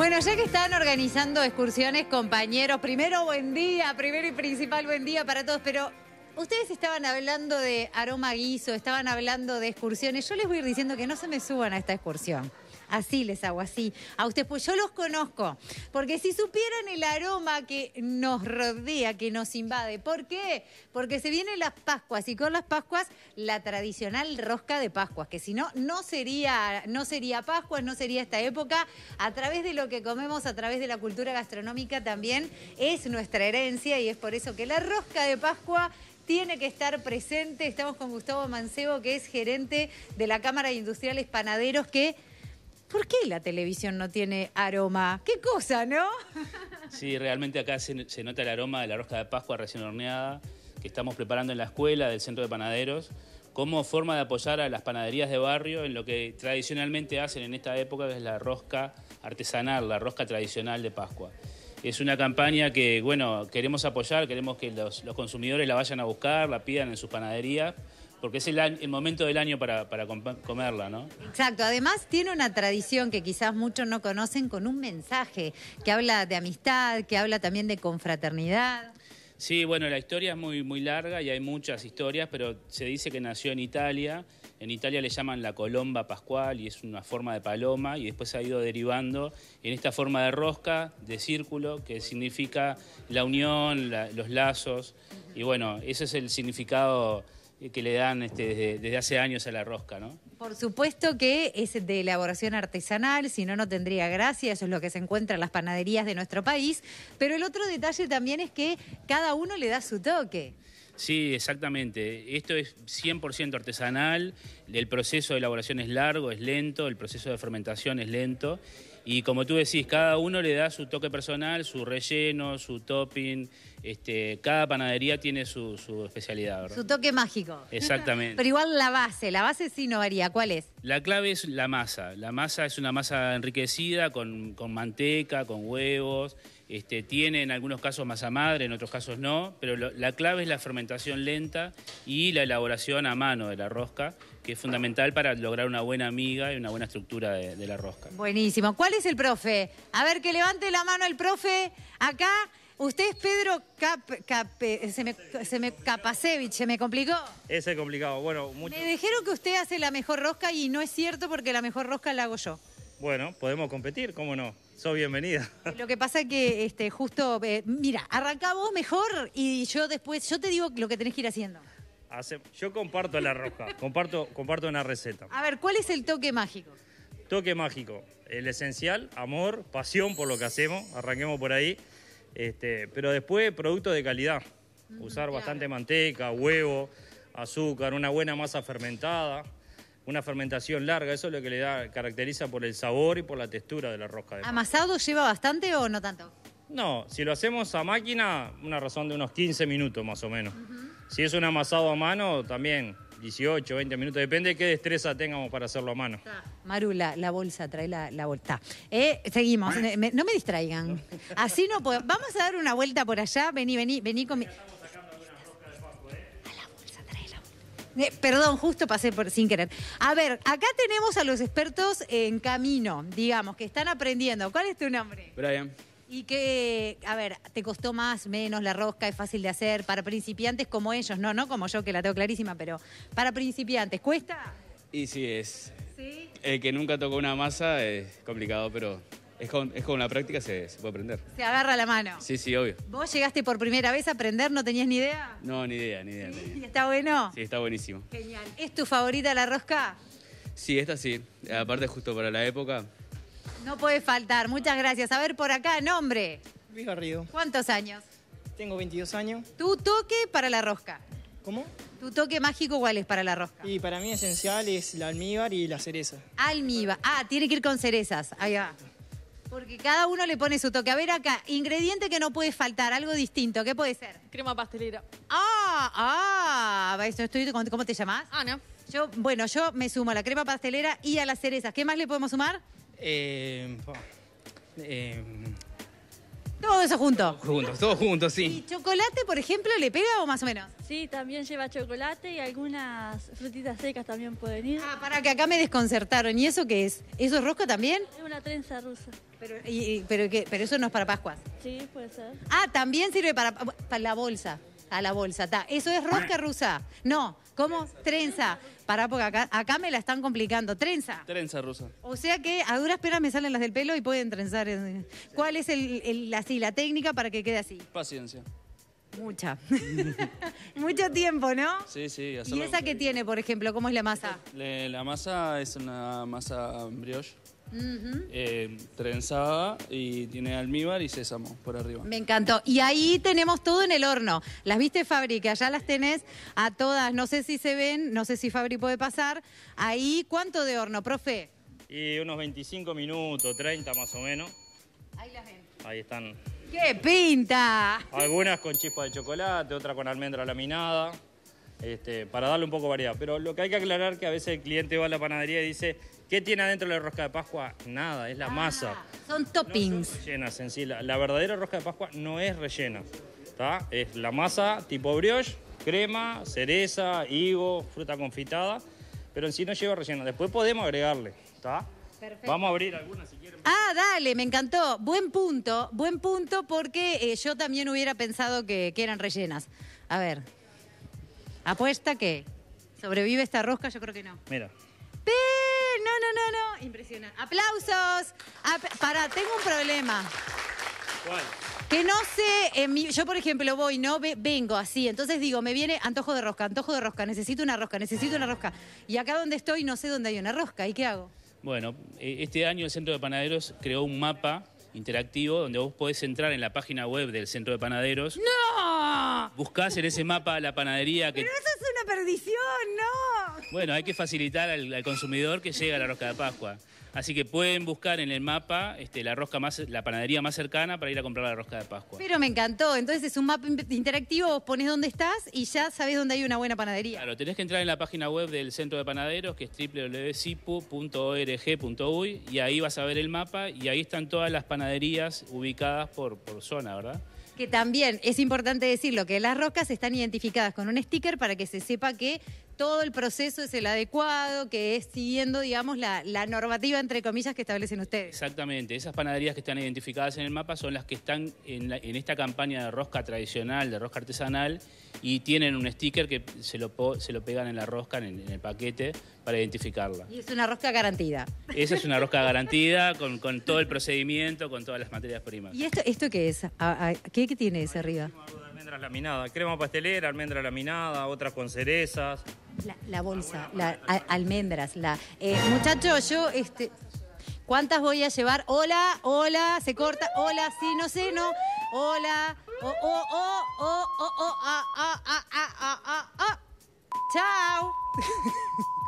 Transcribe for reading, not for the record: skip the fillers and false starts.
Bueno, ya que están organizando excursiones, compañeros, primero buen día, primero y principal buen día para todos, pero ustedes estaban hablando de aroma guiso, estaban hablando de excursiones. Yo les voy a ir diciendo que no se me suban a esta excursión. Así les hago, así. A ustedes, pues yo los conozco. Porque si supieran el aroma que nos rodea, que nos invade. ¿Por qué? Porque se vienen las Pascuas y con las Pascuas la tradicional rosca de Pascuas, que si no, no sería Pascuas, no sería esta época. A través de lo que comemos, a través de la cultura gastronómica también es nuestra herencia y es por eso que la rosca de Pascua tiene que estar presente. Estamos con Gustavo Mancebo, que es gerente de la Cámara de Industriales Panaderos, que... ¿Por qué la televisión no tiene aroma? ¡Qué cosa!, ¿no? Sí, realmente acá se nota el aroma de la rosca de Pascua recién horneada, que estamos preparando en la escuela del Centro de Panaderos, como forma de apoyar a las panaderías de barrio en lo que tradicionalmente hacen en esta época, que es la rosca artesanal, la rosca tradicional de Pascua. Es una campaña que, bueno, queremos apoyar, queremos que los consumidores la vayan a buscar, la pidan en sus panaderías, porque es el momento del año para comerla, ¿no? Exacto. Además, tiene una tradición que quizás muchos no conocen, con un mensaje que habla de amistad, que habla también de confraternidad. Sí, bueno, la historia es muy larga y hay muchas historias, pero se dice que nació en Italia. En Italia le llaman la colomba pascual y es una forma de paloma y después ha ido derivando en esta forma de rosca, de círculo, que significa la unión, los lazos. Y bueno, ese es el significado que le dan desde hace años a la rosca, ¿no? Por supuesto que es de elaboración artesanal, si no, no tendría gracia, eso es lo que se encuentra en las panaderías de nuestro país, pero el otro detalle también es que cada uno le da su toque. Sí, exactamente. Esto es 100% artesanal, el proceso de elaboración es largo, es lento, el proceso de fermentación es lento y como tú decís, cada uno le da su toque personal, su relleno, su topping, cada panadería tiene su especialidad, ¿verdad? Su toque mágico. Exactamente. Pero igual la base sí no varía, ¿cuál es? La clave es la masa es una masa enriquecida con manteca, con huevos, tiene en algunos casos masa madre, en otros casos no, pero la clave es la fermentación lenta y la elaboración a mano de la rosca, que es fundamental para lograr una buena miga y una buena estructura de la rosca. Buenísimo. ¿Cuál es el profe? A ver, que levante la mano el profe. Acá, usted es Pedro Capacevich, ¿se me complicó? Ese es complicado. Bueno, mucho. Me dijeron que usted hace la mejor rosca y no es cierto porque la mejor rosca la hago yo. Bueno, podemos competir, ¿cómo no? Sos bienvenida. Lo que pasa es que justo, mira, arrancá vos mejor y yo después, yo te digo lo que tenés que ir haciendo. Yo comparto la rosca, comparto una receta. A ver, ¿cuál es el toque mágico? Toque mágico, el esencial, amor, pasión por lo que hacemos, arranquemos por ahí, pero después productos de calidad, usar bastante manteca, huevo, azúcar, una buena masa fermentada, una fermentación larga, eso es lo que caracteriza por el sabor y por la textura de la rosca. ¿Amasado lleva bastante o no tanto? No, si lo hacemos a máquina, una razón de unos 15 minutos más o menos. Si es un amasado a mano, también 18, 20 minutos, depende de qué destreza tengamos para hacerlo a mano. Maru, la bolsa, trae la bolsa. Seguimos, no me distraigan. Así no puedo. Vamos a dar una vuelta por allá, vení con mi... Perdón, justo pasé sin querer. A ver, acá tenemos a los expertos en camino, digamos, que están aprendiendo. ¿Cuál es tu nombre? Brian. Y que, a ver, ¿te costó más, menos la rosca? ¿Es fácil de hacer? Para principiantes como ellos, no como yo que la tengo clarísima, pero para principiantes, ¿cuesta? Y sí, es. ¿Sí? El que nunca tocó una masa es complicado, pero es con la práctica se puede aprender. Se agarra la mano. Sí, sí, obvio. ¿Vos llegaste por primera vez a aprender? ¿No tenías ni idea? No, ni idea. ¿Sí? ¿Y está bueno? Sí, está buenísimo. Genial. ¿Es tu favorita la rosca? Sí, esta sí. Aparte justo para la época. No puede faltar. Muchas gracias. A ver, por acá, nombre. Luis Garrido. ¿Cuántos años? Tengo 22 años. ¿Tu toque para la rosca? ¿Cómo? ¿Tu toque mágico cuál es para la rosca? Y para mí esencial es la almíbar y la cereza. Almíbar. Ah, tiene que ir con cerezas. Ahí va. Porque cada uno le pone su toque. A ver acá, ingrediente que no puede faltar, algo distinto. ¿Qué puede ser? Crema pastelera. ¿Cómo te llamás? Ana. Yo me sumo a la crema pastelera y a las cerezas. ¿Qué más le podemos sumar? Todo eso junto. Todos juntos, ¿Y sí. chocolate, por ejemplo, le pega o más o menos? Sí, también lleva chocolate y algunas frutitas secas también pueden ir. Ah, para que acá me desconcertaron. ¿Y eso qué es? ¿Eso es rosca también? Es una trenza rusa. Pero eso no es para Pascuas. Sí, puede ser. Ah, también sirve para la bolsa. A la bolsa, está. ¿Eso es rosca rusa? No, ¿cómo? Trenza. Pará, porque acá me la están complicando. Trenza. Trenza rusa. O sea que a duras penas me salen las del pelo y pueden trenzar. ¿Cuál es la técnica para que quede así? Paciencia. Mucha. Mucho tiempo, ¿no? Sí, sí. ¿Y esa que tiene, por ejemplo? ¿Cómo es la masa? La masa es una masa brioche, Ujú. trenzada y tiene almíbar y sésamo por arriba. Me encantó. Y ahí tenemos todo en el horno. Las viste, Fabri, que allá las tenés a todas. No sé si se ven, no sé si Fabri puede pasar. Ahí, ¿cuánto de horno, profe? Y unos 25 minutos, 30 más o menos. Ahí las ven. Ahí están. ¡Qué pinta! Algunas con chispa de chocolate, otra con almendra laminada, para darle un poco de variedad. Pero lo que hay que aclarar es que a veces el cliente va a la panadería y dice, ¿qué tiene adentro de la rosca de Pascua? Nada, es la masa. Son toppings. Rellenas en sí. La verdadera rosca de Pascua no es rellena. ¿Tá? Es la masa tipo brioche, crema, cereza, higo, fruta confitada, pero en sí no lleva relleno. Después podemos agregarle. ¿Tá? Perfecto. Vamos a abrir algunas si quieren. Ah, dale, me encantó. Buen punto porque yo también hubiera pensado que eran rellenas. A ver, apuesta que sobrevive esta rosca, yo creo que no. Mira. No. Impresionante. ¡Aplausos! Tengo un problema. ¿Cuál? Que no sé, yo por ejemplo voy, ¿no? Vengo así, entonces digo, me viene antojo de rosca, necesito una rosca. Y acá donde estoy no sé dónde hay una rosca, ¿y qué hago? Bueno, este año el Centro de Panaderos creó un mapa interactivo donde vos podés entrar en la página web del Centro de Panaderos. ¡No! Buscás en ese mapa la panadería que... Pero eso es una perdición, ¿no? Bueno, hay que facilitar al consumidor que llegue a la rosca de Pascua. Así que pueden buscar en el mapa la panadería más cercana para ir a comprar la rosca de Pascua. Pero me encantó, entonces es un mapa interactivo, vos ponés dónde estás y ya sabés dónde hay una buena panadería. Claro, tenés que entrar en la página web del Centro de Panaderos, que es www.cipu.org.uy, y ahí vas a ver el mapa y ahí están todas las panaderías ubicadas por zona, ¿verdad? Que también es importante decirlo, que las roscas están identificadas con un sticker para que se sepa que todo el proceso es el adecuado, que es siguiendo, digamos, la normativa, entre comillas, que establecen ustedes. Exactamente, esas panaderías que están identificadas en el mapa son las que están en esta campaña de rosca tradicional, de rosca artesanal, y tienen un sticker que se lo pegan en la rosca, en el paquete, para identificarla. Y es una rosca garantida. Esa es una rosca garantida, con todo el procedimiento, con todas las materias primas. ¿Y esto qué es? ¿Qué tiene ese arriba? Algo de almendra laminada, crema pastelera, almendra laminada, otras con cerezas. La bolsa, almendras. Muchachos, yo, ¿cuántas voy a llevar? Hola, se corta. Hola, sí, no sé, no. Hola. Chao.